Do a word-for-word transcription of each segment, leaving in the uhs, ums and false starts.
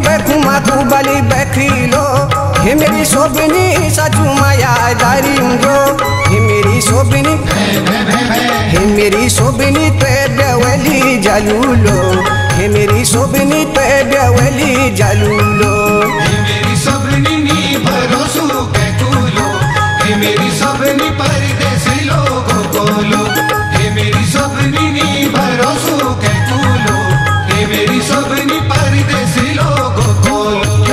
बेखुमा तू बली बेखिलो हे मेरी शोभनी सचू माया दारिंगो हे मेरी शोभनी हे मेरी शोभनी पे बेवली जलूलो हे मेरी शोभनी पे बेवली जलूलो हे मेरी शोभनी नी भरोसो कैकुलो हे मेरी शोभनी परदेसी लोगों कोलो हे मेरी शोभनी नी भरोसो कैकुलो हे मेरी शोभनी परदेसी लोगों कोलो।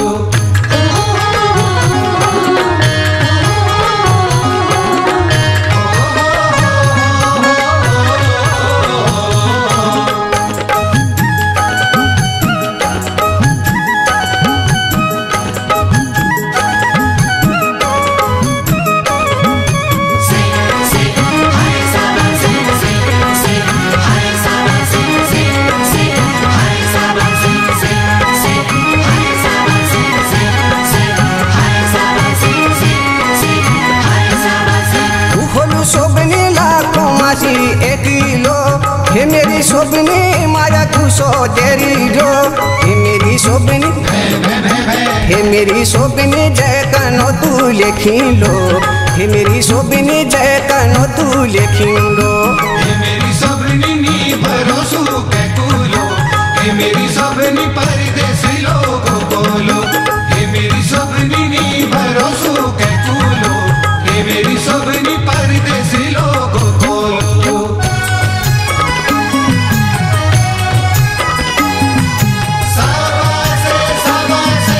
शोभनी लाखों मासी एकिलो हे मेरी शोभनी माया तू सो तेरी जो हे मेरी शोभनी हे मेरी शोभनी जय कनो तू लेखिलो हे मेरी शोभनी जय कनो तू लेखिलो हे मेरी शोभनी नी भरोसो कैकुलो हे मेरी शोभनी परदेसी लोगों कोलो हे मेरी शोभनी नी भरोसो कैकुलो हे मेरी शोभनी परदेसी लोगों कोलो। साबासे साबासे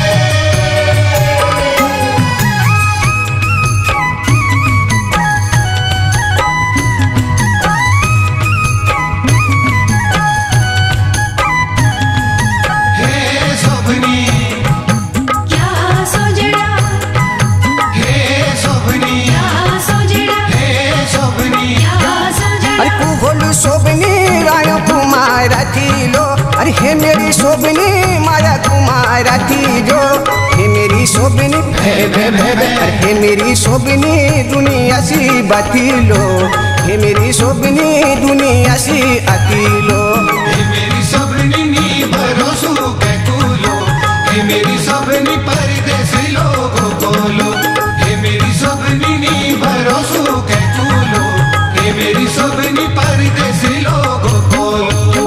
हे शोभनी क्या सोजड़ा हे शोभनी क्या सोजड़ा हे शोभनी क्या सोजड़ा अरे तू बोलू शोभनी रायो कुमारा थीलो अरे हे मेरी शोभनी माया कुमारा थी जो हे मेरी शोभनी हे हे हे हे हे मेरी शोभनी दुनिया सी बातीलो हे मेरी शोभनी दुनिया सी अतीलो हे मेरी शोभनी नी भरोसो कैकुलो हे मेरी शोभनी परदेसी लोगों कोलो हे मेरी शोभनी नी भरोसो कैकुलो हे मेरी शोभनी परदेसी लोगों कोलो।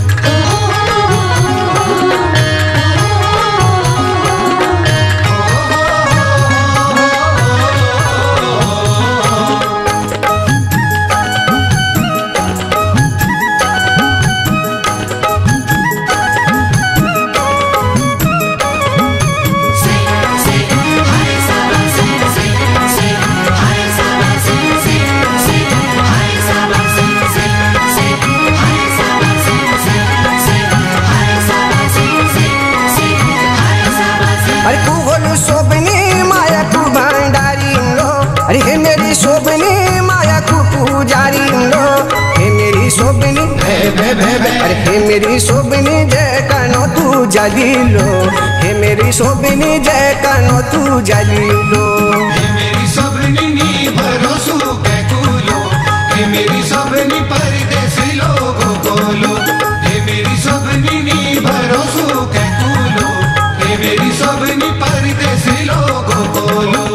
अरे तू बोलू शोभनी माया तू भंडारी लो अरे हे मेरी शोभनी माया तू पुजारी लो हे मेरी शोभनी हे हे हे हे अरे हे मेरी शोभनी जय कनो तू जली लो हे मेरी शोभनी जय कनो तू जली लो हे मेरी शोभनी नी भरोसो कैकुलो हे मेरी शोभनी परदेसी लोगों कोलो हे मेरी शोभनी नी भरोसो कैकुलो हे मेरी शोभनी परदेसी लोगों कोलो।